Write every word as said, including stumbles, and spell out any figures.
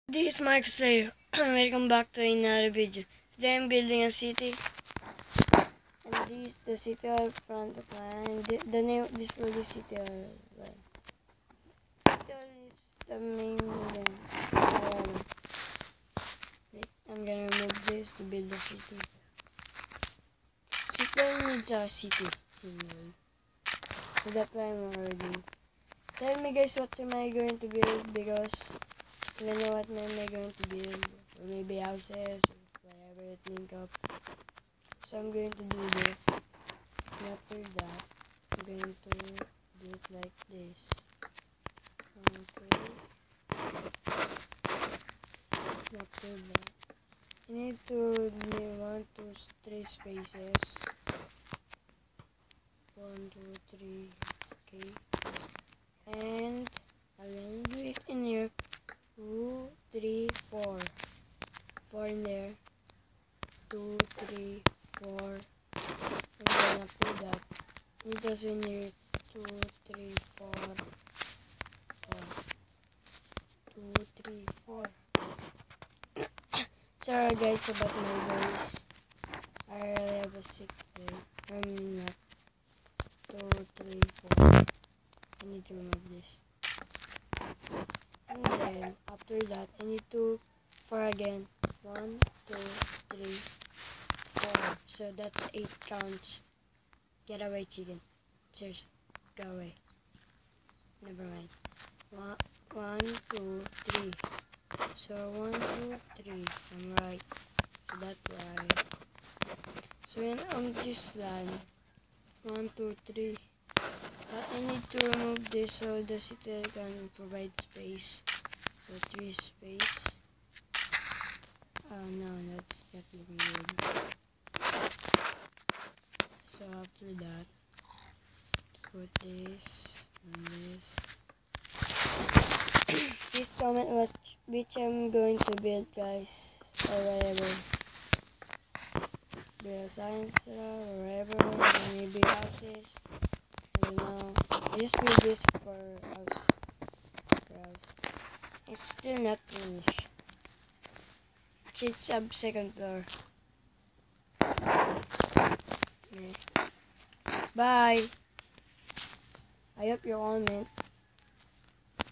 This is Mark Slayer. Welcome back to another video. Today I'm building a city. And this is the city hall front of mine. The, the name of this will be City Hall. City Hall is the main building. Um, wait, I'm gonna remove this to build a city. City Hall needs a city. So that's why I'm already. Tell me guys what am I going to build, because I don't know what am I going to build, or maybe houses, or whatever I think of. So I'm going to do this, and after that, I'm going to do it like this. Okay. After that, I need to leave one, two, three spaces. One, two, three, okay. And I'm going to do it in here. Two, three, four. Four in there. Two, three, four. And then after that, it goes in here. Two, three, four. Four. Two, three, four. Sorry guys about my voice. I really have a sick day. I mean not. Two, three, four. I need to remove this. And then after that, I need to four again. One, two, three, four. So that's eight counts. Get away, chicken. Seriously, go away. Never mind. One, one, two, three. So one, two, three. I'm right. So that's why. So in on this line, one, two, three. But I need to remove this so the city can provide space. So three space. Oh no, that's not looking good. So after that, put this and this. Please comment what which I'm going to build, guys, or whatever. Build a science or whatever, or maybe houses. I don't know. I just build this for house. For house. It's still not finished. Actually, it's sub second floor. Okay. Bye. I hope you all meant.